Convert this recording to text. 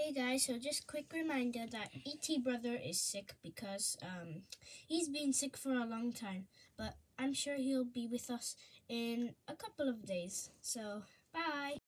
Hey guys, so just quick reminder that ET brother is sick because he's been sick for a long time, but I'm sure he'll be with us in a couple of days. So, bye.